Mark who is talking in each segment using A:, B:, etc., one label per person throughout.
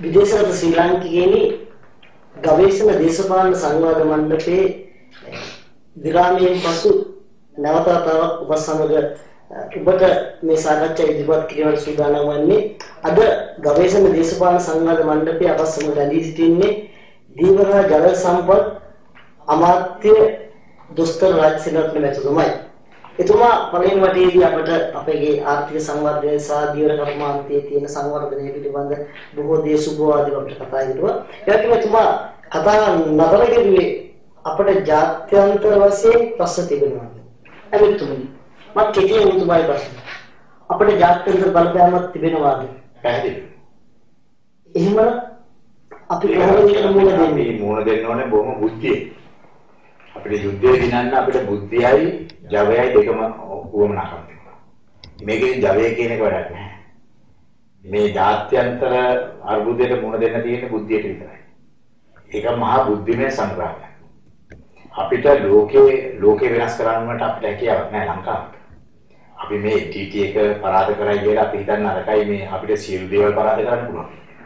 A: විදේශගත ශ්‍රී ලාංකිකයනි ගවේෂණ දේශපාලන සංවාද මණ්ඩපයේ විරාමයෙන් පසු නැවත වතාවක් ඔබ සමග ඔබට මේ සාකච්ඡා ඉදිරිපත් කිරීමට සූදානම් වන්නේ අද ගවේෂණ දේශපාලන සංවාද මණ්ඩපයේ අප සමග රැඳී සිටින්නේ දීවරා ජල සම්පත් අමාත්‍ය දොස්තර රාජසේනරත්න මැතිතුමයි. එතුමා පළවෙනි වටේදී අපට අපගේ ආර්ථික සංවර්ධනය සහ දීවර කර්මාන්තයේ තියෙන සංවර්ධනය පිළිබඳ බොහෝ දේ සුබවාදී අපට කතා කරුවා. ඒ වගේම එතුමා කතා නතර කෙරුවේ අපට ජාත්‍යන්තර වශයෙන් ප්‍රශ්න තිබෙනවා. එතුමනි මම කෙටියෙන් උතුමායි ප්‍රශ්න. අපේ ජාත්‍යන්තර බලපෑමක් තිබෙනවාද?
B: පැහැදිලි.
A: එහෙම අපි කොහොමද
B: මුණ දෙන්න ඕනේ බොහොම බුද්ධිය. අපිට යුද්ධය දිනන්න අපිට බුද්ධියයි ජවයයි දෙකම වුවමනා කරනවා. මේකේ ජවය කියන එක වැඩක් නැහැ. මේ ජාත්‍යන්තර අර්බුදයට මුණ දෙන්න තියෙන බුද්ධියට විතරයි. ඒක මහා බුද්ධිමය සංග්‍රහයක්. අපිට ලෝකේ වෙනස් කරන්නට අපිට හැකියාවක් නැහැ ලංකාවට. අපි මේ TT එක පරාද කරයි කියලා අපි හිතන්න අරකයි මේ අපිට සියලු දේවල් පරාද කරන්න පුළුවන්.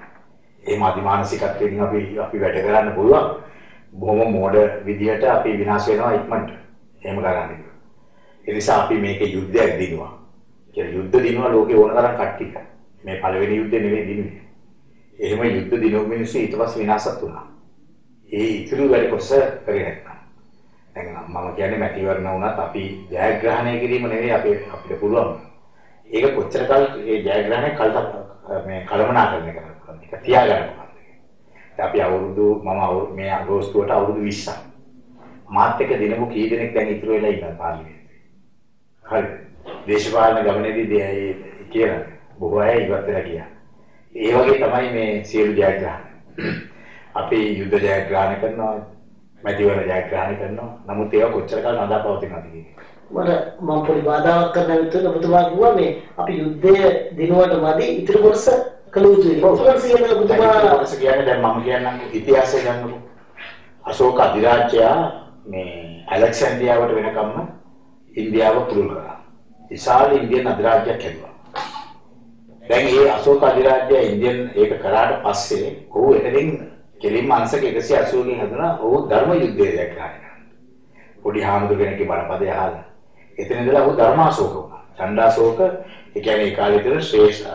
B: ඒ මානසිකත්වයෙන් අපි වැඩ කරන්න පුළුවන්. බොහොම මෝඩ විදියට අපි විනාශ වෙනවා ඉක්මනට. එහෙම කරන්නේ. ඒ නිසා අපි මේකේ යුද්ධයක් දිනුවා. කියලා යුද්ධ දිනුවා ලෝකේ ඕන තරම් කට්ටිය. මේ පළවෙනි යුද්ධේ නෙවෙයි දිනුවේ. එහෙම යුද්ධ දිනුව මිනිස්සු ඊට පස්සේ විනාශත් වුණා. ඒ ඉතුරු වැඩ කොටස කරේ නැත්නම්. දැන් මම කියන්නේ මැතිවරණ වුණත් අපි ජයග්‍රහණය කිරීම නෙවෙයි අපිට පුළුවන්. ඒක කොච්චර කල් ඒ ජයග්‍රහණය මේ කළමනාකරණය කරනවා. ඒක තියාගන්න. අපි මේ අගෝස්තුවට අවුරුදු 20ක්. මාත් එක්ක දිනමු කී දෙනෙක් දැන් ඉතුරු වෙලා ඉන්නවා පාර්ලිමේන්තුවේ. හරි. දේශපාලන ගමනේදී කියලා බොහෝ අය ඉවත් වෙලා ගියා. ඒ වගේ තමයි මේ සියලු ජයග්‍රහණ. අපි යුද්ධ ජයග්‍රහණ කරනවා, මැතිවරණ ජයග්‍රහණ කරනවා. නමුත් ඒවා කොච්චර කාල නදාපවතිනවද කියන්නේ.
A: මම පොඩි බාධාවක් කරන්න විතර ඔබතුමා කිව්වා මේ අපි යුද්ධය දිනුවට මදි ඉතුරු කොටස කියන්නේ දැන් මම කියන්නම් ඉතිහාසය ගන්නකො. අශෝක අධිරාජ්‍යයා මේ ඇලෙක්සැන්ඩ්‍රියාවට වෙනකම්ම ඉන්දියාව පුරුල් කරා. විශාල ඉන්දියන් අධිරාජ්‍යයක් හැදුවා. දැන් මේ අශෝක අධිරාජ්‍යය ඉන්දියන් ඒක කරාට පස්සේ ඔහු එතනින් කෙලින්ම අංශක 180 කින් හදුනා ඔහු ධර්ම යුද්ධය දැක්කා. පොඩි හාමුදුර කෙනෙක්ගේ බණපදය අහලා. එතන ඉඳලා ඔහු ධර්මාශෝක වුණා. ඡණ්ඩාශෝක ඒ කියන්නේ ඒ කාලේ තිබෙන ශ්‍රේෂ්ඨ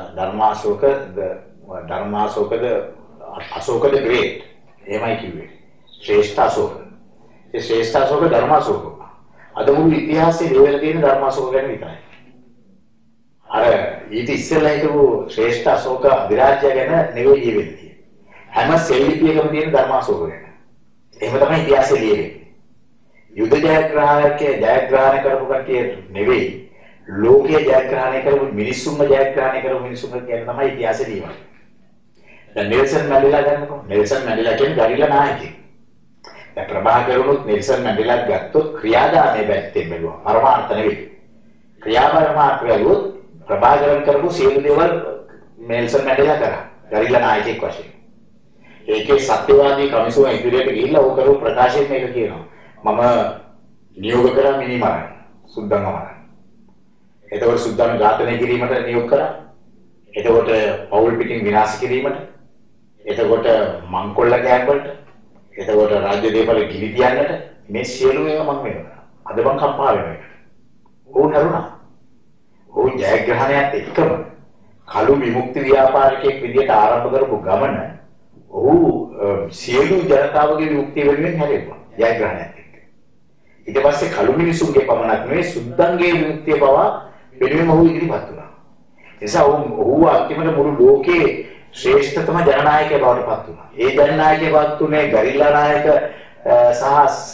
A: ධර්මාශෝකද අශෝකද ග්‍රේට් එහෙමයි කිව්වේ. ශ්‍රේෂ්ඨ අශෝක. ඒ ශ්‍රේෂ්ඨ අශෝක ධර්මාශෝක. අද මුළු ඉතිහාසයේ ලියවිලා තියෙන ධර්මාශෝක ගැන විතරයි. අර ඊට ඉස්සෙල්ලා හිටපු ශ්‍රේෂ්ඨ අශෝක අධිරාජ්‍ය ගැන නෙවෙයි ලියවෙන්නේ තියෙන්නේ. හැම සෙල්ලිපියකම තියෙන ධර්මාශෝක ගැන. එහෙම තමයි ඉතිහාසයේ ලියවෙන්නේ. යුද්ධ ජයග්‍රහණ කරපු කට්ටිය නෙවෙයි ලෝකයේ ජයග්‍රහණය කරපු මිනිස්සුන්ම ජයග්‍රහණය කරපු මිනිස්සුන්ම කියන තමයි ඉතිහාසය ලියන්නේ. දැන් නෙල්සන් මැන්ඩෙලා ගන්නකො. නෙල්සන් මැන්ඩෙලා කියන්නේ ගරිල්ලා නායකයෙක්. දැන් ප්‍රභාකරනුත් නෙල්සන් මැන්ඩෙලාත් ගත්තොත් ක්‍රියාදාමයේ පැත්තෙන් බැලුවා. පරමාර්ථ නෙවෙයි. ක්‍රියාපරමාර්ථ බැලුවොත් ප්‍රභාකරන් කරපු සියලු දේවල් නෙල්සන් මැන්ඩෙලා කරා. ගරිල්ලා නායකයෙක් වශයෙන්. ඒකේ සත්‍යවාදී කමිසුම ඉදිරියට ගිහිල්ලා ਉਹ කරපු ප්‍රකාශයෙන් මේක කියනවා. මම නියෝග කරා මිනිමරණ. සුද්දන්ව මරන්න. එතකොට සුද්දන් ඝාතනය කිරීමට නියෝග කරා. එතකොට පෞල් පිටින් විනාශ කිරීමට. එතකොට මංකොල්ල කෑමකට. එතකොට රාජ්‍ය දේපල ගිනි තියන්නට මේ සියලු ඒවා මම වෙනවා. අද මං කම්පා වෙනවා. ඕන හරුණා. ඕ ජයග්‍රහණයත් එක්කම කළු විමුක්ති ව්‍යාපාරිකයෙක් විදිහට ආරම්භ කරපු ගමන ඔහු සියලු ජනතාවගේ විමුක්තිය වෙනුවෙන් හැරෙව්වා. ජයග්‍රහණයත් එක්ක. ඊට පස්සේ කළු මිනිසුන්ගේ පමණක් නෙවෙයි සුද්දන්ගේ විමුක්තිය පවා වෙනුවෙන් ඔහු ඉදිරිපත් වුණා. ඒ නිසා ඔහු අන්තිමට මුළු ලෝකයේ ශ්‍රේෂ්ඨතම ජනනායකයෙක් බවට පත් වුණා. ඒ ජනනායකයෙක්වත් උනේ ගරිල්ලා නායක සහ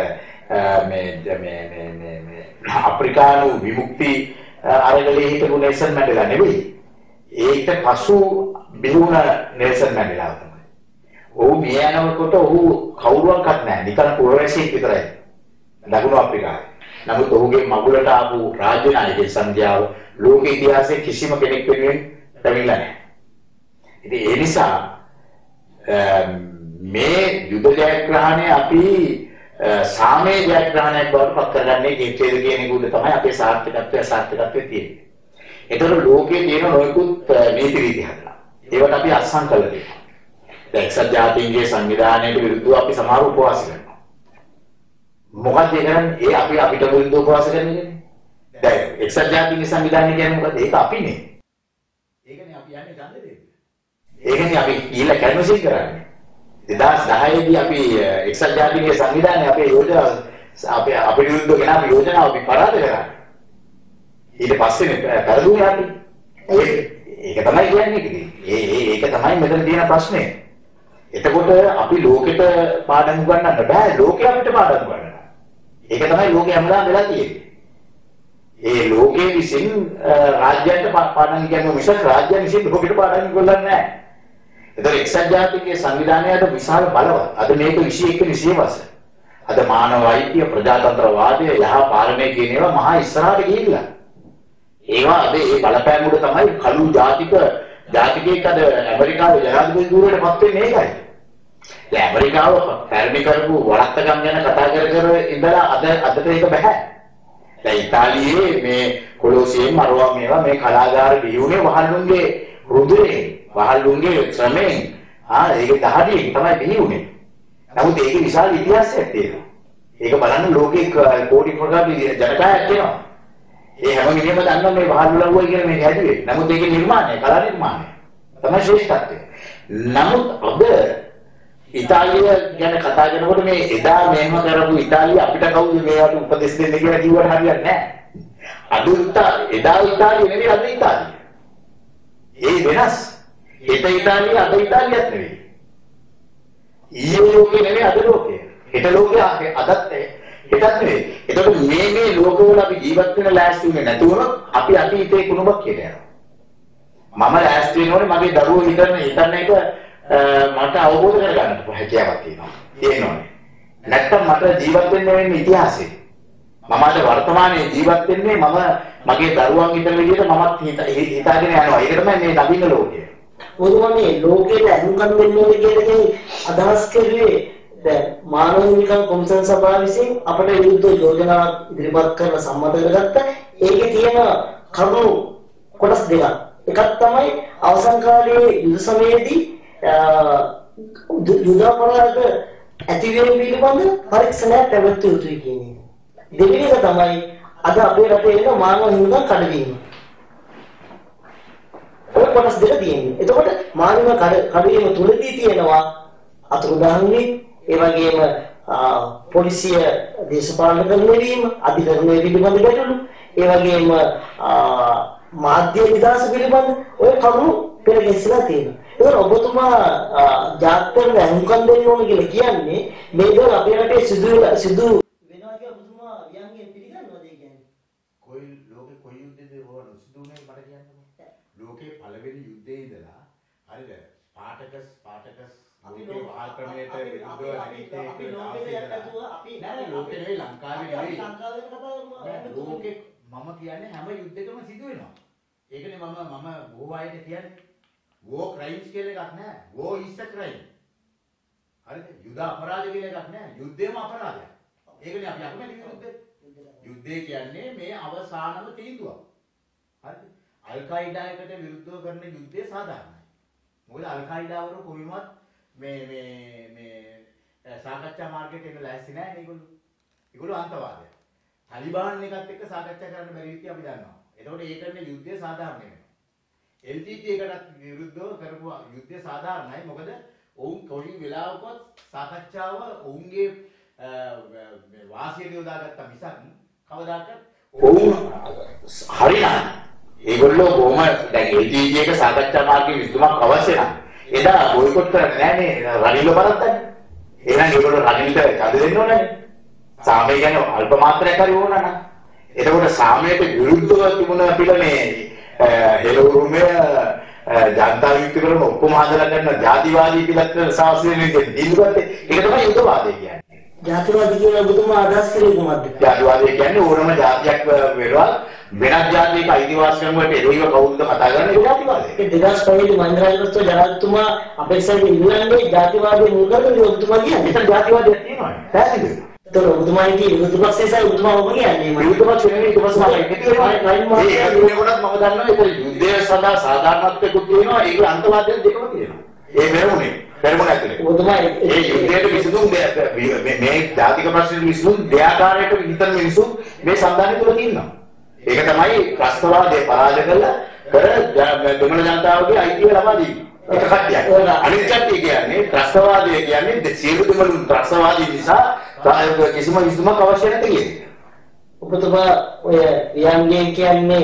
A: මේ අප්‍රිකානු විමුක්ති අරගලයේ හිටපු නෙල්සන් මැන්ඩෙලා නෙවෙයි. ඒකට පසු බිහුණ නෙල්සන් මැන්ඩෙලා තමයි. ඔහු මිය යනකොට ඔහු කවුරුවක්වත් නැහැ. නිකන් පුරවැසියෙක් විතරයි. දකුණු අප්‍රිකාවේ. නමුත් ඔහුගේ මගුලට ආපු රාජ්‍ය නායකයෙක් සංඛ්‍යාව ලෝක ඉතිහාසයේ කිසිම කෙනෙක් වෙනුවෙන් ලැබිලා නැහැ. ඉතින් ඒ නිසා මේ යුද්ධ ජයග්‍රහණය අපි සාමය ජයග්‍රහණයක් බවට පත් කරගන්නේ කේතේද කියන එක උඩ තමයි අපේ සාර්ථකත්වය තියෙන්නේ. ඒතර ලෝකයේ තියෙන නොයෙකුත් නීති රීති හදලා. ඒවට අපි අත්සන් කළා තියෙනවා. දැන් එක්සත් ජාතීන්ගේ සංවිධානයට විරුද්ධව අපි සමහර උපවාස කරනවා. මොකද ඒ කරන්නේ? ඒ අපි අපිට විරුද්ධව උපවාස කරන්නේ. දැන් එක්සත් ජාතීන්ගේ සංවිධානය කියන්නේ මොකද? ඒක අපිනේ. ඒකනේ අපි යන්නේ ගන්න දෙන්නේ. ඒකනේ අපි ඊළ කැන්වසින් කරන්නේ. 2010 දී අපි එක්සත් ජාතීන්ගේ සංවිධානය අපේ යෝජනා අපේ විරුද්ධව ගෙනාව යෝජනාව අපි පරාද කරා. ඊට පස්සේ කරදුනේ අපි. ඒක තමයි කියන්නේ. ඒක තමයි මෙතන තියෙන ප්‍රශ්නේ. එතකොට අපි ලෝකෙට පාඩම් ගන්නන්න බෑ. ලෝකෙ අපිට පාඩම් ගන්න. ඒක තමයි ලෝකෙ හැමදාම වෙලා තියෙන්නේ. ඒ ලෝකයේ විසින් රාජ්‍යයට පාඩම් කියන්නේ මිසක් රාජ්‍ය විසින් ලෝකෙට පාඩම් කරන්නේ නැහැ. ඒතර එක්සත් ජාතීන්ගේ සංවිධානයට විශාල බලවත්. අද මේක 21 නිසියවස. අද මානව අයිතිය ප්‍රජාතන්ත්‍රවාදය යහ පාලනය කියන ඒවා මහා ඉස්සරහට ගිහිල්ලා. ඒවා අද ඒ බලපෑම උඩ තමයි කළු ජාතිකයෙක් අද ඇමරිකාවේ ජනාධිපති ධූරයටපත් වෙන්නේ ඒකයි. දැන් ඇමරිකාව පැරණි කරපු වළක්තකම් ගැන කතා කර ඉඳලා අදට ඒක බෑ. දැන් ඉතාලියේ මේ කොලොසියම් මරුවා මේවා මේ කලාගාර බිහිුනේ වහල්ලුන්ගේ රුධිරයෙන් වහල්ලුන්ගේ ශ්‍රමයෙන් ඒක දහඩියෙන් තමයි බිහිුනේ. නමුත් ඒකේ විශාල ඉතිහාසයක් තියෙනවා. ඒක බලන්න ලෝකේ කෝටි ප්‍රකාශ ජනකායක් තියෙනවා. ඒ හැම කෙනෙක්ම දන්නවා මේ වහල්ලුවයි කියන මේ හැදුවේ. නමුත් ඒකේ නිර්මාණය, කලා නිර්මාණය තමයි ශ්‍රේෂ්ඨත්වය. නමුත් අද ඉතාලිය ගැන කතා කරනකොට මේ එදා මෙහෙම කරපු ඉතාලිය අපිට කවුද මේවට උපදෙස් දෙන්න කියලා කිව්වට හරියන්නේ නැහැ. එදා ඉතාලිය නෙවෙයි අද ඉතාලිය. ඒ වෙනස්. හෙට ඉතාලිය අද ඉතාලියත් නෙවෙයි. ඊයේ ලෝකේ නෙවෙයි අද ලෝකේ. හෙට ලෝකේ අදත් හෙටත් නෙවෙයි. එතකොට මේ ලෝකවල අපි ජීවත් වෙන ලෑස්ති වෙන්නේ නැතුවොත් අපි අතීතේ කුණුබක් කියලා යනවා. මම ලෑස්ති වෙනෝනේ මගේ දරුවෝ හිතන එක මට අවබෝධ කරගන්න හැකියාවක් තියෙනවා. තියෙනවානේ. නැත්තම් මට ජීවත් වෙන්න වෙන්නේ ඉතිහාසෙ. මම අද වර්තමානයේ ජීවත් වෙන්නේ මගේ දරුවන් හිතන විදිහට මමත් හිතාගෙන යනවා. ඒක තමයි මේ නවීන ලෝකය.
C: මොකදමනේ ලෝකයට අනුකම් වෙන්න ඕනේ කියන අදහස් කරුවේ දැන් මානව හිමිකම් කොමිෂන් සභාව විසින් අපට විරුද්ධ යෝජනාවක් ඉදිරිපත් කරලා සම්මත කරගත්ත. ඒකේ තියෙන කරුණු කොටස් දෙකක්. එකක් තමයි අවසන් කාලයේ යුද සමයේදී යුද අපරාධ ඇතිවීම පිළිබඳ පරීක්ෂණයක් පැවැත්විය යුතුයි කියන එක. දෙවෙනි එක තමයි අද අපේ රටේ වෙන මානව හිමිකම් කඩවීම. ඔය කොටස් දෙක තියෙනවා. එතකොට මානව කඩවීම තුලදී තියෙනවා අතුරුදහන් ඒ වගේම පොලිසිය දේශපාලන කරනවීම, අධිකරණය පිළිබඳ ගැටලු, ඒ වගේම මාධ්‍ය නිදහස පිළිබඳ ඔය කරුණු පෙරගෙස්සලා තියෙනවා. ඒක ඔබතුමා ජාත්‍යන්තර අනුකම් දෙන්න ඕන කියලා කියන්නේ මේක අපේ රටේ සිදු වෙනවා කියලා ඔබතුමා යන්නේ පිළිගන්නවද ඒ කියන්නේ?
A: කොයි යුද්ධයේද ඕන සිදුුනේ මට කියන්න. ලෝකේ පළවෙනි යුද්ධයේ ඉඳලා හරිද? ස්පාටකස් අපි වහල් ක්‍රමයට විරුද්ධව ලෝකේ නෙවෙයි ලංකාවේ නෙවෙයි ලෝකේ මම කියන්නේ හැම යුද්ධයකම සිදු වෙනවා. ඒකනේ මම බොහෝ අයට කියන්නේ war crimes කියලා එකක් නැහැ. war is a crime. හරිද? යුද අපරාධ කියලා එකක් නැහැ. යුද්ධයම අපරාධයක්. ඒකනේ අපි අකමැති යුද්ධය. යුද්ධය කියන්නේ මේ අවසානම තීන්දුවක්. හරිද? අල් කයිඩායකට විරුද්ධව කරන යුද්ධය සාධාරණයි. මොකද අල් කයිඩාවරු කොහොමවත් මේ සාකච්ඡා මාර්ගයට එන්න ලෑස්ති නැහැ මේගොල්ලෝ. ඒගොල්ලෝ අන්තවාදයක්. තාලිබාන් එකත් එක්ක සාකච්ඡා කරන්න බැරි විදිහ අපි දන්නවා. ඒතකොට ඒ කරන යුද්ධය සාධාරණ නෙමෙයි. LTT එකටත් විරුද්ධව කරපු යුද්ධය සාධාරණයි. මොකද ඔවුන් කොයි වෙලාවකවත් සාකච්ඡාව ඔවුන්ගේ වාසියට යොදාගත්ත මිසක් කවදාකවත් ඔවුන් හරියන්නේ ඒගොල්ලෝ කොහොම දැන් LTT එක සාකච්ඡා මාර්ගයේ විසඳුමක් අවශ්‍ය නම් එදා බොයිකොට් කරන්නේ නැහැ රනිල බලද්දන්නේ. එහෙනම් ඒගොල්ලෝ රනිලට අද දෙන්න ඕනනේ. සාමය කියන්නේ අල්ප මාත්‍රයක් හරි ඕන නම්. එතකොට සාමයට විරුද්ධව තිබුණ පිළනේ හෙළවුරුමේ ජනතා විමුක්ති කරන ඔක්කොම හදලා ගන්න ජාතිවාදී පිළත් සාස්ත්‍රීය දීර්ඝත් ඒක තමයි යුදවාදය කියන්නේ.
C: ජාතිවාදී කියන බුදුමා අදහස් කරේ කොහොමද?
A: ජාතිවාදී කියන්නේ ඕනම ජාතියක් වෙරවල් වෙනත් ජාතියක අයිතිවාසිකම් වලට එරෙහිව කවුරුද කතා කරන්නේ ඒක ජාතිවාදය. ඒ 2005 මහින්ද රාජපක්ෂ ජනාධිපතිතුමා අපේක්ෂා ඉංග්‍රීසියේ ජාතිවාදී මූල කරගෙන ඔබතුමා කියන්නේ. ඒක ජාතිවාදයක් තියෙනවා. පැහැදිලිද? तो उतमा की विरुद्धपक्ष से उतमा हो गया नहीं विरुद्धपक्ष ने विरुद्धपक्ष वाला है ये कोणत मग දන්නවා ඒක යුද්ධය සඳහා සාධාරණත්වයක් තියෙනවා ඒක අන්තවාදයෙන් දෙකම තියෙනවා ඒ මෙරුනේ
B: පෙරමුණ ඇතුලේ.
C: ඔබතුමා
B: ඒ යුද්ධයට විසඳුම් මේ ජාතික ප්‍රශ්න විසඳුම් දෙආකාරයකට විතර මිනිසු මේ සම්දානය තුල තියෙනවා. ඒක තමයි ත්‍රස්තවාදයේ පරාජය කළා කර දෙමළ ජනතාවගේ අයිතිය ලබා දීම. ඒක කට්ටියක්. අනිත් කට්ටිය කියන්නේ ත්‍රස්තවාදය කියන්නේ සියලු දෙමළුන් ත්‍රස්තවාදී නිසා කිසිම විසඳුමක් අවශ්‍ය නැති කියන්නේ.
C: ඔබතුමා ඔය වියන්ගෙන් කියන්නේ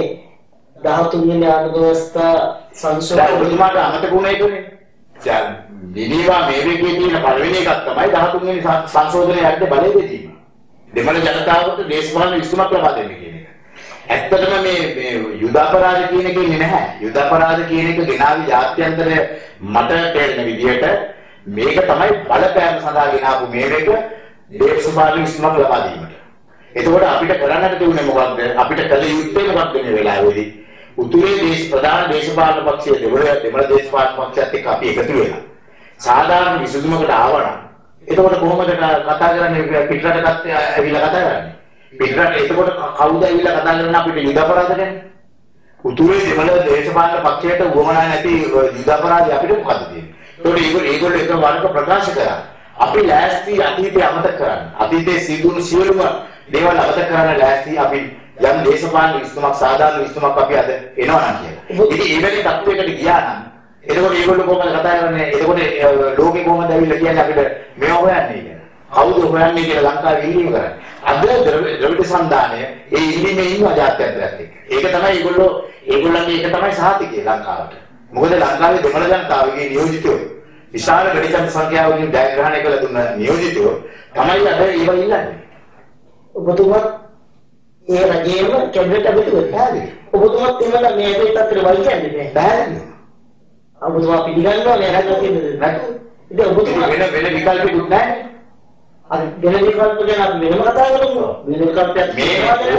C: 13 වෙනි ආණ්ඩු ව්‍යවස්ථා සංශෝධන
B: ඔබතුමාට අමතක වුණා ඒකනේ. දැන් දිනීවා මේකේ තියෙන පළවෙනි එකක් තමයි 13 වෙනි සංශෝධනයේ යද්දී බලය දෙීම. දෙමළ ජනතාවට දේශපාලන විසඳුමක් ලබා දෙන්න කියන එක. ඇත්තටම මේ යුද අපරාධ කියන එක ඉන්නේ නැහැ. යුද අපරාධ කියන එක ගෙනාවි ජාත්‍යන්තරය මට තේරෙන විදිහට මේක තමයි බලපෑම සඳහා ගෙනාවු මේක දේශපාලන විසඳුමක් ලබා දීමට. එතකොට අපිට කරන්නට තියුනේ මොකක්ද? අපිට කළ යුත්තේ මොකක්ද මේ වෙලාවේදී? උතුරේ ප්‍රධාන දේශපාලන පක්ෂයේ දෙමළ දේශපාලන පක්ෂයත් එක්ක අපි එකතු වෙලා සාධාරණ විසඳුමකට ආවනම් එතකොට කොහොමද කතා කරන්නේ පිටරටකට ඇවිල්ලා කතා කරන්නේ? පිටරට එතකොට කවුද ඇවිල්ලා කතා කරන්නේ අපිට යුද අපරාධ ගැන? උතුරේ දෙමළ දේශපාලන පක්ෂයට උවමනා නැති යුද අපරාධය අපිට මොකද්ද තියෙන්නේ? ඒකට ඒගොල්ලෝ එක වරක ප්‍රකාශ කරා. අපි ලෑස්ති අතීතය අමතක කරන්න. අතීතයේ සිදුවුණු සියලුම දේවල් අමතක කරන්න ලෑස්ති අපි යම් දේශපාලන විසඳුමක් සාධාරණ විසඳුමක් අපි අද එනවා නම් කියලා. ඉතින් ඊවැනි තත්ත්වයකට ගියා නම් එතකොට මේගොල්ලෝ කොහොමද කතා කරන්නේ? එතකොට ලෝකෙ කොහොමද ඇවිල්ලා කියන්නේ අපිට මේව හොයන්නේ කියලා. කවුද හොයන්නේ කියලා ලංකාවේ ඉල්ලීම කරන්නේ. අද ද්‍රවිඩ සම්දානය ඒ ඉල්ලීමේ ඉන්න ජාත්‍යන්තරයත් එක්ක. ඒක තමයි ඒගොල්ලන්ගේ ඒක තමයි සාතිකය ලංකාවට. මොකද ලංකාවේ දෙමළ ජනතාවගේ නියෝජිතයෝ විශාල ගණිත සංඛ්‍යාවකින් ජයග්‍රහණය කළ දුන්න නියෝජිතයෝ තමයි අද ඒව ඉල්ලන්නේ.
C: ඔබතුමා ඒ රජයේම කැබිනට් අගතුවරයා. ඔබතුමාත් එහෙම මේ දෙයට අතර වයි කියන්නේ නැහැ. බෑනේ. ඔබතුමා පිළිගන්නවා මේ රජය කියන්නේ නැහැ. ඉතින් ඔබතුමා
B: වෙන විකල්පෙකුත් නැහැ.
C: අර වෙන විකල්ප ගැන අපි වෙනම කතා කරමු. වෙන විකල්පයක්
B: මේ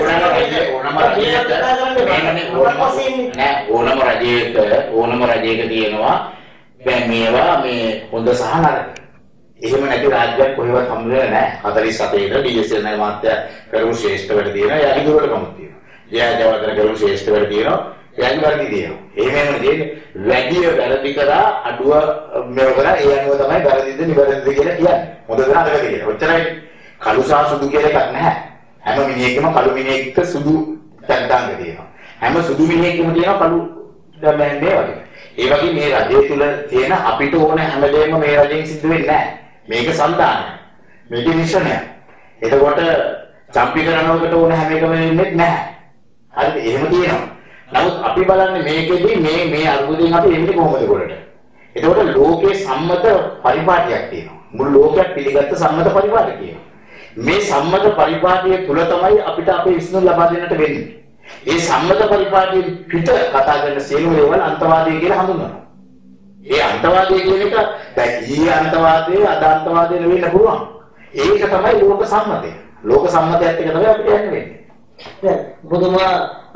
B: ඕනම රජයක තියෙනවා දැන් මේවා මේ හොඳ සහ නරක. එහෙම නැති රාජ්‍යයක් කොහෙවත් හම්බ වෙලා නැහැ. 47 ඩීඑස්එල් නේ මාත්‍ය කරු ශ්‍රේෂ්ඨ වැඩ තියෙනවා. යටි දුරටම තියෙනවා. ජයජවර්ධන කරු ශ්‍රේෂ්ඨ වැඩ තියෙනවා. යටි වර්ගී තියෙනවා. එහෙමම තියෙන්නේ වැඩි වැරදි කරා අඩුව මේව කරා ඒ අනුව තමයි වැරදිද නිවැරදිද කියලා කියන්නේ. හොඳ නරකද කියලා. ඔච්චරයි. කළු සහ සුදු කියලා එකක් නැහැ. හැම මිනිහෙකම කළු මිනිහෙක්ට සුදු තත්ත්වයන් තියෙනවා. හැම සුදු මිනිහෙකම තියෙනවා කළු මේ වගේ. ඒ වගේ මේ රජය තුල තියෙන අපිට ඕන හැමදේම මේ රජෙන් සිද්ධ වෙන්නේ නැහැ. මේක සම්දානය. මේක මිෂනයක්. එතකොට චම්පිකරණවකට ඕන හැම එකම වෙන්නේ නැහැ. හරිද? එහෙම තියෙනවා. නමුත් අපි බලන්නේ මේකෙදි මේ අරුබුදෙන් අපි එන්නේ කොහොමද උඩට? එතකොට ලෝකයේ සම්මත පරිපාටියක් තියෙනවා. මුළු ලෝකයක් පිළිගත්ත සම්මත පරිපාටියක් තියෙනවා. මේ සම්මත පරිපාටිය තුල තමයි අපිට අපේ විශ්නු ලබා දෙන්නට වෙන්නේ. ඒ සම්මත පරිපාටිය පිට කතා කරන සියලු දේවල් අන්තවාදී කියලා හඳුන්වනවා. ඒ අන්තවාදී කියන එක දැන් ඊයේ අන්තවාදී අද අන්තවාදී නෙවෙන්න පුළුවන්. ඒක තමයි ලෝක සම්මතය. ලෝක සම්මතයත් එක තමයි අපිට යන්න වෙන්නේ.
C: දැන් බුදුමා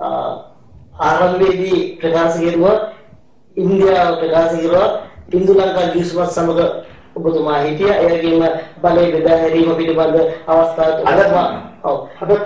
C: ආරම්භයේදී ප්‍රකාශ කෙරුවා ඉන්දියාව ප්‍රකාශ කෙරුවා ඉන්දු ලංකා දිස්වත් සමග ඔබතුමා හිටියා. එයගේම බලය බෙදා හැරීම පිළිබඳ අවස්ථා තුනක්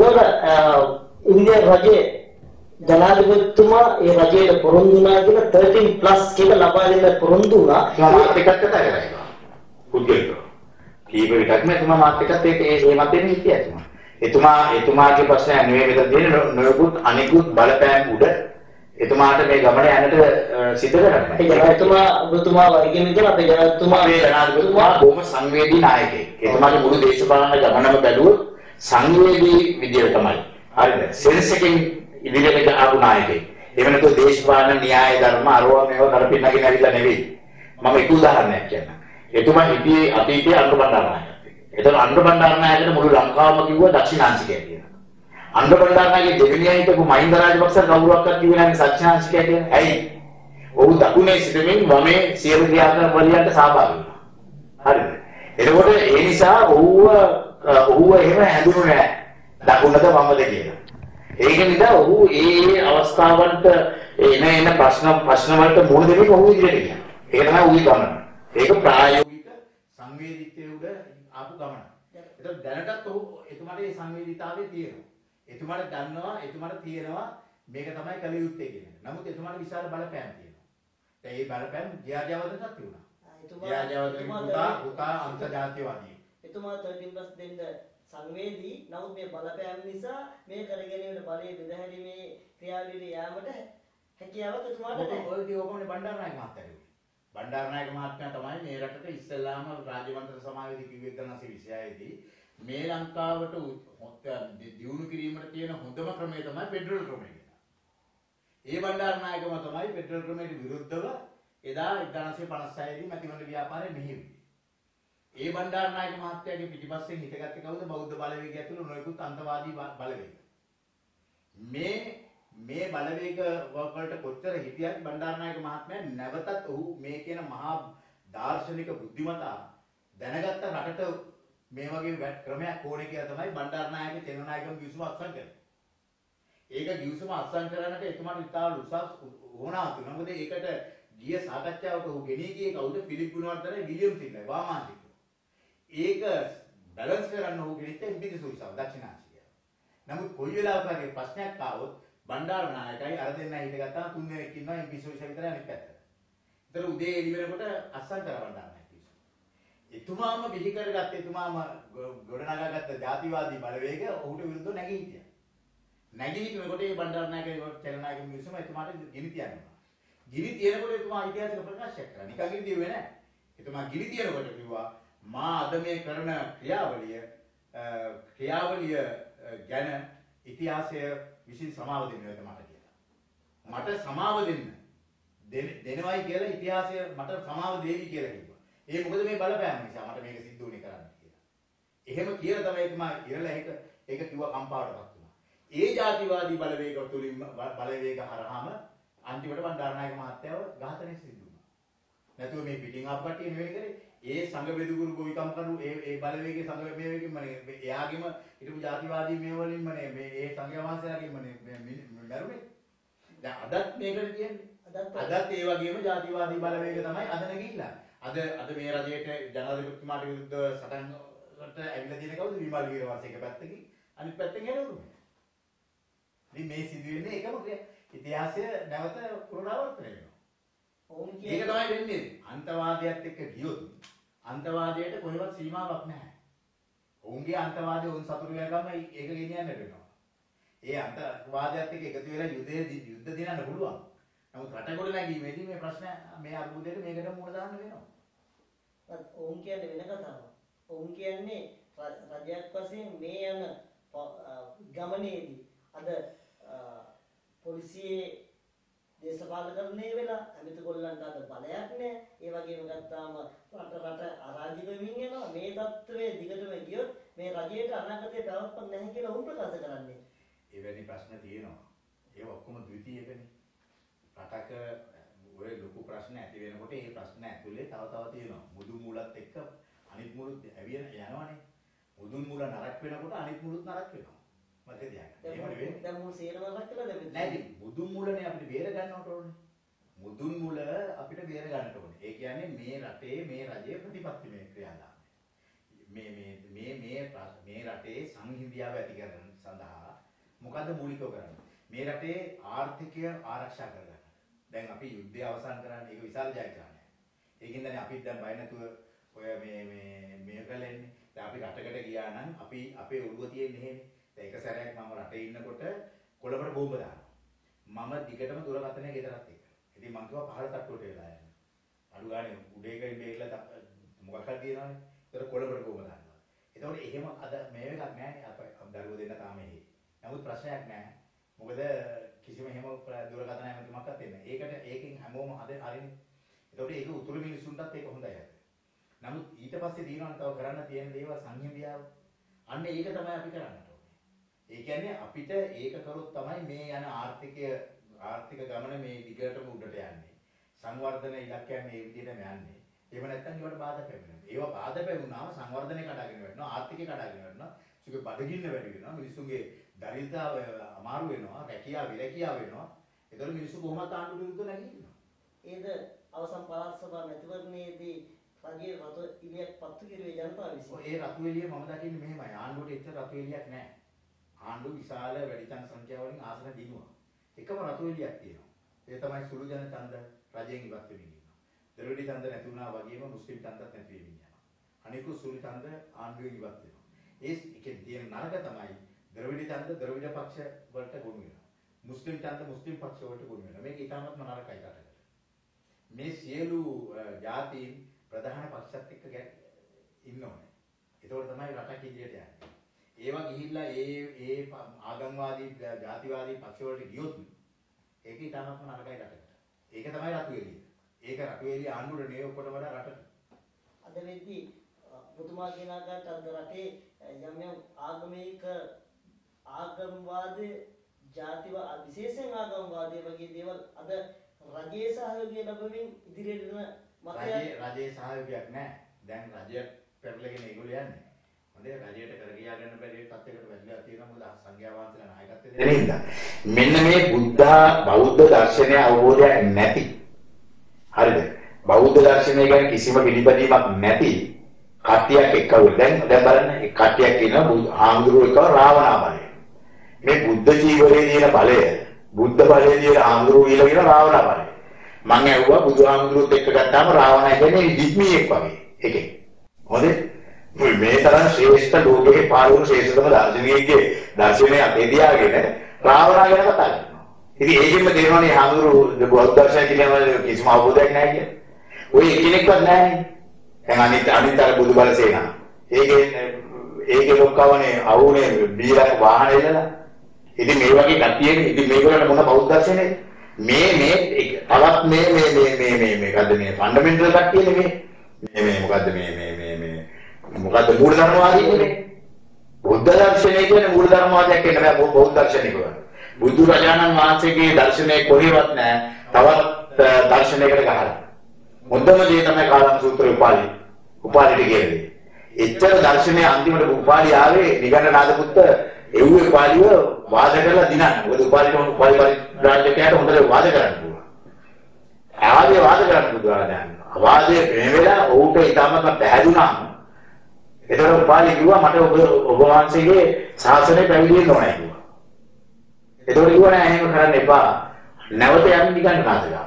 C: ඉන්දියා රජයේ ජනාධිපතිතුමා ඒ රජයේ පොරොන්දු වුණා කියලා 13+ කියලා ලබා දෙන්න පොරොන්දු වුණා.
B: මාත් එක්කත් කතා කරා. පුද්ගලිකව. කීප විටක්ම එතුමා මාත් එක්කත් ඒ මතෙන් හිටියා එතුමා. එතුමාගේ ප්‍රශ්නය නෙවෙයි මෙතන තියෙන නොයෙකුත් අනිකුත් බලපෑම් උඩ එතුමාට මේ ගමන යන්නට සිද්ධ කරන්නේ.
C: ඒ ජනාධිපතිතුමා ඔබතුමා වර්ගෙම ඉඳලා අපේ
B: ජනාධිපතිතුමා බොහොම සංවේදී නායකයෙක්. එතුමාගේ මුළු දේශපාලන ගමනම බැලුවොත් සංවේදී විදියට තමයි. හරිද? සෙන්ස් එකෙන් ඉදිරියට ආපු නායකයෙක්. එහෙම නැත්නම් දේශපාලන න්‍යාය ධර්ම අරවා මේවා කරපින්නගෙන ඇවිල්ලා නෙවෙයි. මම එක උදාහරණයක් කියන්නම්. එතුමා හිටියේ අතීතයේ අනුර බණ්ඩාරනායක. එතකොට අනුර බණ්ඩාරනායකට මුළු ලංකාවම කිව්වා දක්ෂිණාංශිකය කියලා. අනුර බණ්ඩාරනායකගේ දෙවෙනියා හිටපු මහින්ද රාජපක්ෂ කවුරුවක්වත් කිව්වේ නැහැ දක්ෂිණාංශිකය කියලා. ඇයි? ඔහු දකුණේ සිටමින් වමේ සියලු ක්‍රියාකරන වලියට සහභාගී වුණා. හරිද? එතකොට ඒ නිසා ඔහුව එහෙම හැඳුනුනේ නැහැ. දකුණද වමද කියලා. ඒක නිසා ඔහු ඒ අවස්ථාවන්ට එන ප්‍රශ්න වලට මුහුණ දෙමින් ඔහු ඉදිරියට ගියා. ඒක තමයි ඔහුගේ ගමන. ඒක ප්‍රායෝගික සංවේදීත්වයේ උඩ ආපු ගමන. ඒතකොට දැනටත් ඔහු එතුමාට මේ සංවේදීතාවය තියෙනවා. එතුමාට දන්නවා එතුමාට තියෙනවා මේක තමයි කළ යුත්තේ කියන එක. නමුත් එතුමාට විශාල බලපෑම් තියෙනවා. දැන් මේ බලපෑම් ජයජවර්ධනටත් තිබුණා. පුතා අන්තර්ජාතිකවාදී.
C: එතුමා 13+ දෙන්න සංවේදී නමුත් මේ බලපෑම් නිසා මේ කරගෙන යන බලයේ බෙදහැරීමේ ක්‍රියාවලියේ යාමට හැකියාවක් එතුමාට නැහැ.
B: ඔය දියෝකමනේ බණ්ඩාරනායක මහත්තයා. බණ්ඩාරනායක මහත්මයා තමයි මේ රටට ඉස්සෙල්ලාම රාජ්‍ය මන්ත්‍රී සමාවේදී කිව්වේ 1926 දී මේ ලංකාවට දියුණු කිරීමට තියෙන හොඳම ක්‍රමය තමයි ෆෙඩරල් ක්‍රමය කියලා. ඒ බණ්ඩාරනායකම තමයි ෆෙඩරල් ක්‍රමයට විරුද්ධව එදා 1956 දී මැතිවරණ ව්‍යාපාරය මෙහෙයුවේ. ඒ බණ්ඩාරනායක මහත්තයාගේ පිටිපස්සෙන් හිටගත්තේ කවුද? බෞද්ධ බලවේගය ඇතුළු නොයෙකුත් අන්තවාදී බලවේග. මේ බලවේග වලට කොච්චර හිටියත් බණ්ඩාරනායක මහත්මයා නැවතත් ඔහු මේ කියන මහා දාර්ශනික බුද්ධිමතා දැනගත්ත රටට මේ වගේ ක්‍රමයක් ඕනේ කියලා තමයි බණ්ඩාරනායක චේනනායකම ගිවිසුම අත්සන් කරේ. ඒක ගිවිසුම අත්සන් කරන්නට එතුමාට ඉතාල උසස් ඕනාවක් තුන. මොකද ඒකට ගිය සාකච්ඡාවක ඔහු ගෙනී ගියේ කවුද? ෆිලිප් ගුණවර්ධන විලියම් සිල්වර් වාමාංශික. ඒක බැලන්ස් කරන්න ඔහු ගෙනිච්ච ඉම්පිරිසුයිසාව දක්ෂිණාසිය. නමුත් කොයි වෙලාවක හරි ප්‍රශ්නයක් ආවොත් බණ්ඩාරනායකයි අර දෙන්න හිටගත්තා තුන් දෙනෙක් ඉන්නවා ඉම්පිරිසුයිසාව විතර අනිත් පැත්තට. ඒතර උදේ එළි වෙනකොට අස්සන් කර බණ්ඩාරනායක කිව්වා. එතුමාම බිහි කරගත්ත එතුමාම ගොඩනගාගත්ත ජාතිවාදී බලවේග ඔහුට විරුද්ධව නැගී හිටියා. නැගී හිටිනකොට මේ බණ්ඩාරනායක චලනායක මිනිස්සුම එතුමාට ගිනි තියනවා. ගිනි තියනකොට එතුමා ඓතිහාසික ප්‍රකාශයක් කරා. නිකන් ගිනි තියුවේ නැහැ. එතුමා ගිනි තියනකොට කිව්වා මා අද මේ කරන ක්‍රියාවලිය ගැන ඉතිහාසය විසින් සමාව දෙන්න ඕනේ මට කියලා. මට සමාව දෙනවයි කියලා ඉතිහාසය මට සමාව දෙවි කියලා කිව්වා. ඒ මොකද මේ බලපෑම නිසා මට මේක සිද්ධ වුණේ කරන්න කියලා. එහෙම කියලා තමයි එතුමා ඉරලා ඒක කිව්වා කම්පාවටපත් වුණා. ඒ ජාතිවාදී බලවේග තුලින් බලවේග හරහාම අන්තිමට බණ්ඩාරනායක මහත්තයාව ඝාතනය සිදු වුණා. නැතුව මේ පිටින් ආපු කට්ටිය නෙවෙයි කරේ. ඒ සංඝ බෙදුගුරු ගොවිකම් කරු ඒ බලවේගයේ සංඝ මේ වේගෙම එයාගෙම හිටපු ජාතිවාදී මේ වලින්ම මේ ඒ සංඝ වහන්සේලාගෙම මරුනේ. දැන් අදත් මේකට කියන්නේ. අදත් ඒ වගේම ජාතිවාදී බලවේග තමයි අද නැගිලා. අද මේ රජයට ජනාධිපතිතුමාට විරුද්ධව සටන්කට ඇවිල්ලා තියෙන කවුද? විමල් වීරවංශ එක පැත්තකින් අනිත් පැත්තෙන් එළවුරුනේ. ඉතින් මේ සිදුවෙන්නේ ඒකම ඉතිහාසය නැවත පුනරාවර්තනය වෙනවා. ඒක තමයි වෙන්නේ. අන්තවාදයත් එක්ක ගියොත් අන්තවාදයට කොහෙවත් සීමාවක් නැහැ. ඔවුන්ගේ අන්තවාදය උන් සතුරු වෙනකම් ඒක ගෙනියන්න වෙනවා. ඒ අන්තවාදයත් එක්ක එකතු වෙලා යුද්ධ දිනන්න පුළුවන්. නමුත් රටකොළ නැගීමේදී මේ ප්‍රශ්න මේ අරුබුදයට මේකට මුහුණ දාන්න වෙනවා.
C: ඔවුන් කියන්නේ වෙන කතාවක්. ඔවුන් කියන්නේ රජයක් වශයෙන් මේ යන ගමනේදී අද පොලිසියේ දේශපාලකරණය වෙලා අමිත කොල්ලන්ට අද බලයක් නැහැ. ඒ වගේම ගත්තාම රට අරාජික වෙමින් යනවා. මේ තත්ත්වයේ දිගටම ගියොත් මේ රජයට අනාගතේ පැවැත්මක් නැහැ කියලා උන් ප්‍රකාශ කරන්නේ.
B: එවැනි ප්‍රශ්න තියෙනවා. ඒක ඔක්කොම ද්විතීයකනේ. රටක ඔය ලොකු ප්‍රශ්න ඇති වෙනකොට ඒ ප්‍රශ්න ඇතුලේ තව තියෙනවා. මුදුන් මුලත් එක්ක අනිත් මුලුත් ඇවියන යනවනේ. මුදුන් මුල නරක වෙනකොට අනිත් මුලුත් නරක වෙනවා. මතක තියාගන්න. එහෙම නෙවෙයි.
C: දැන් මුල් සේරම නරක කළා දැන්.
B: නැති මුදුන් මුලනේ අපිට බේර ගන්නට ඕනේ. මුදුන් මුල අපිට බේර ගන්නට ඕනේ. ඒ කියන්නේ මේ රටේ මේ රජයේ ප්‍රතිපත්තිමය ක්‍රියාදාමය. මේ රටේ සංහිඳියාව ඇති කරගන්න සඳහා මොකද්ද මූලිකව කරන්නේ? මේ රටේ ආර්ථිකය ආරක්ෂා කරගන්න. දැන් අපි යුද්ධය අවසන් කරන්නේ ඒක විශාල ජයග්‍රහණයක්. ඒකින්දනේ අපි දැන් බය නැතුව ඔය මේ කලන්නේ. දැන් අපි රටකට ගියා නම් අපි අපේ ඔළුව තියෙන්නේ එහෙනේ. දැන් එක සැරයක් මම රටේ ඉන්නකොට කොළඹට බෝම්බ දානවා. මම දිගටම දුරකථනය ගෙදරත් එක්ක. ඉතින් මං කිව්වා පහළ තට්ටුවට වෙලා යන්න. අඩු ගානේ උඩේකින් මේකලා මොකක් හරි තියනවානේ. ඒතර කොළඹට බෝම්බ දානවා. ඒතකොට එහෙම අද මේ එකක් නැහැ අපේ දරුවෝ දෙන්න තාම එහෙ. නමුත් ප්‍රශ්නයක් නැහැ. මොකද කිසිම එහෙම දුරකථන හැමතුමක්වත් එන්නේ නැහැ. ඒකෙන් හැමෝම හරිනේ. ඒතකොට ඒක උතුරු මිනිස්සුන්ටත් ඒක හොඳයි අද. නමුත් ඊට පස්සේ දිනවන තව කරන්න තියෙන දේවල් සංහිඳියාව. අන්න ඒක තමයි අපි කරන්නට ඕනේ. ඒ කියන්නේ අපිට ඒක කරොත් තමයි මේ යන ආර්ථික ගමන මේ දිගටම උඩට යන්නේ. සංවර්ධන ඉලක්කයන් මේ විදිහටම යන්නේ. එහෙම නැත්නම් ඒවට බාධා පැමිණෙනවා. ඒවා බාධා පැමුණාම සංවර්ධනය කඩාගෙන වැටෙනවා, ආර්ථිකය කඩාගෙන වැටෙනවා, සුගේ බඩගින්න වැඩි වෙනවා, මිනිස්සුන්ගේ දරිද්‍රතාව අමාරු වෙනවා, විරැකියාව වෙනවා. ඒතකොට මිනිස්සු කොහොමද ආණ්ඩුවට විරුද්ධව නැගිටිනවා.
C: ඒද අවසන් පළාත් සභා මැතිවරණයේදී රජයේ රතු එළියක් පත්තු කෙරුවේ ජනතාව විසින්.
B: ඒ රතු එළිය මම දකින්නේ මෙහෙමයි. ආණ්ඩුවට එච්චර රතු එළියක් නැහැ. ආණ්ඩුව විශාල වැඩි ඡන්ද සංඛ්‍යාවලින් ආසන දිනුවා. එකම රතු එළියක් තියෙනවා. ඒ තමයි සුළු ජන ඡන්ද රජයෙන් ඉවත් වෙමින් ඉන්නවා. ද්‍රවිඩ ඡන්ද නැති වුණා වගේම මුස්ලිම් ඡන්දත් නැති වෙමින් යනවා. අනිකුත් සුනි ඡන්ද ආණ්ඩුවෙන් ඉවත් වෙනවා. ඒකෙන් තියෙන නරක තමයි ද්‍රවිඩ ඡන්ද ද්‍රවිඩ පක්ෂ වලට ගොනු වෙනවා. මුස්ලිම් ඡන්ද මුස්ලිම් පක්ෂ වලට ගොනු වෙනවා. මේක ඊටාත්ම නරකයි රටකට. මේ සියලු ජාතීන් ප්‍රධාන පක්ෂත් එක්ක ඉන්න ඕනේ. ඒකෝර තමයි රටක් ඉදිරියට යන්නේ. ඒවා ගිහිල්ලා ඒ ආගම්වාදී ජාතිවාදී පක්ෂ වලට ගියොත් ඒක ඊටාත්ම නරකයි රටකට. ඒක තමයි රතු එළිය. ඒක රතු එළිය ආණ්ඩුවට නේ ඔක්කොට වඩා රටට.
C: අද වෙද්දී පුතුමා කියන ආකාරයට අද රටේ යම් යම් ආගමික ආගම්වාදී ජාතිවාද විශේෂයෙන් ආගම්වාදී වගේ දේවල් අද රජයේ සහයෝගය ලැබෙමින් ඉදිරියට යන මතය
B: රජයේ සහයෝගයක් නැහැ. දැන් රජය පෙරලගෙන ඒගොල්ලෝ යන්නේ. හොඳේ රජයට කර ගියා ගන්න බැරි තත්යකට වැළලා තියෙනවා මොකද සංඝයා වහන්සේලා නායකත්වයේ
A: දෙන මෙන්න මේ බෞද්ධ දර්ශනය අවබෝධයක් නැති. හරිද? බෞද්ධ දර්ශනය ගැන කිසිම පිළිපැදීමක් නැති කට්ටියක් එක්කව දැන් බලන්න ඒ කට්ටියක් කියන ආන්දරෝ එකව රාවණා බලය. මේ බුද්ධ ජීවරයේ තියෙන බලය බුද්ධ බලයේ තියෙන ආන්දරෝ කියලා කියන රාවණා බලය. මම ඇහුවා බුදුහාමුදුරුවොත් එක්ක ගත්තාම රාවණා කියන්නේ ඩිස්මියෙක් වගේ එකෙක්. හොඳේ? මේ තරම් ශ්‍රේෂ්ඨ ලෝකයේ පාළුණු ශ්‍රේෂ්ඨතම දර්ශනීයගේ දර්ශනය අතේ තියාගෙන රාවණා ගැන කතා කරනවා. ඉතින් ඒකෙන්ම තේරෙනවානේ ආන්දරෝ බෞද්ධ දර්ශනය කියන කිසිම අවබෝධයක් නැහැ කියන්නේ. ඔය එකිනෙකවත් නැහැ. දැන් අනිත් අර බුදු බල සේනා. ඒකේ ලොක්කවනේ අවුනේ බීරක් වාහන එලලා. ඉතින් මේ වගේ කට්ටියනේ ඉතින් මේගොල්ලන්ට මොන බෞද්ධ දර්ශනයද? මේ තවත් මේ මොකද්ද මේ ෆන්ඩමෙන්ටල් කට්ටියනේ මේ මොකද්ද මොකද්ද මූලධර්මවාදී කියන්නේ? බුද්ධ දර්ශනය කියන්නේ මූලධර්මවාදයක් කියන බෑ බෞද්ධ දර්ශනය කියන්නේ. බුදු රජාණන් වහන්සේගේ දර්ශනය කොහෙවත් නැහැ. තවත් දර්ශනයකට ගහලා. මුද්දම දේ තමයි කාලම් සූත්‍රය උපාලිට කියන්නේ. එච්චර දර්ශනයේ අන්තිමට උපාලි ආවේ නිගණ්ඨ නාදපුත්ත එව්වේ උපාලිව වාද කරලා දිනන්න. මොකද උපාලි රාජ්‍යකයට හොඳට වාද කරන්න පුළුවන්. ආවේ වාද කරන්න බුදුආදාන. වාදයේ මේ වෙලාව ඔහුට ඊටමත් පැහැදුනාම ඒතර උපාලි කිව්වා මට ඔබ වහන්සේගේ ශාසනය පැවිදි වෙන්න ඕනයි කිව්වා. ඒතකොට කිව්වා නෑ එහෙම කරන්න එපා. නැවත යන්න නිගණ්ඨ නාදගාව.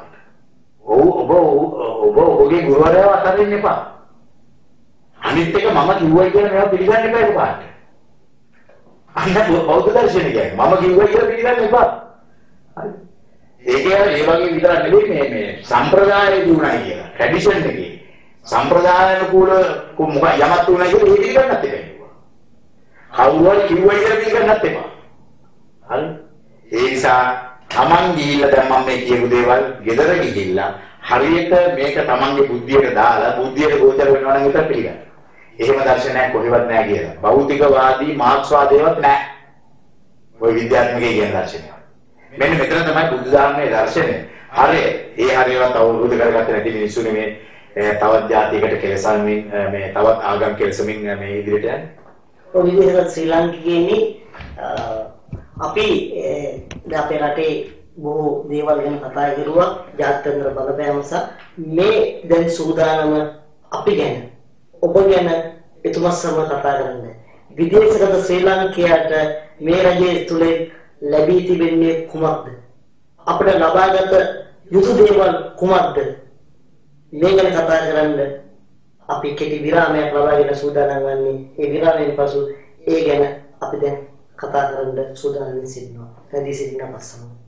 A: ඔබගේ ගුරුවරයාව අතරින් එපා. අනිත් එක මම කිව්වයි කියලා මේවා පිළිගන්න එපා ඒකට. අන්න බෞද්ධ දර්ශනය කියන්නේ මම කිව්වයි කියලා පිළිගන්න එපා. හරි. ඒ වගේ විතරක් නෙවෙයි මේ සම්ප්‍රදායේ දුණයි කියලා. ට්‍රැඩිෂන් එකේ. සම්ප්‍රදායනුකූල යමක් දුණයි කියලා ඒ පිළිගන්නත් එපා. කවුරුහරි කිව්වයි කියලා පිළිගන්නත් එපා. හරි. ඒ නිසා තමන් ගිහිල්ලා දැන් මම මේ කියපු දේවල් ගෙදර ගිහිල්ලා හරියට මේක තමන්ගේ බුද්ධියට දාලා බුද්ධියට ගෝචර වෙනවා නම් විතර පිළිගන්න. එහෙම දර්ශනයක් කොහෙවත් නැහැ කියලා. භෞතිකවාදී මාක්ස්වාදේවත් නැහැ. ඔය විද්‍යාත්මකයේ කියන දර්ශනය. මෙන්න මෙතන තමයි බුද්ධ ධර්මයේ දර්ශනය. හරිය. ඒ හරියවත් අවබෝධ කරගත්තේ නැති මිනිස්සු නෙමේ තවත් ජාතියකට කෙලසමින් මේ තවත් ආගම් කෙලසමින් මේ ඉදිරියට යන්නේ.
C: ඔය විදිහට ශ්‍රී ලාංකිකයේනි අපි අපේ රටේ බොහෝ දේවල් ගැන කතා කරුවා ජාත්‍යන්තර බලපෑම නිසා මේ දැන් සූදානම අපි ගැන ඔබ ගැන එතුමා සමග කතා කරන්නේ විදේශගත ශ්‍රී ලාංකිකයාට මේ රජයේ තුල ලැබී තිබෙන්නේ කුමක්ද අපිට ලබාගත යුතු දේවල් කුමක්ද මේ ගැන කතා කරන්න අපි කෙටි විරාමයක් ලබාගෙන සූදානම් වන්නේ ඒ විරාමයෙන් පසු ඒ ගැන අපි දැන් කතා කරන්න සූදානම් වෙනවා. රැඳී සිටින්න අවශ්‍යයි.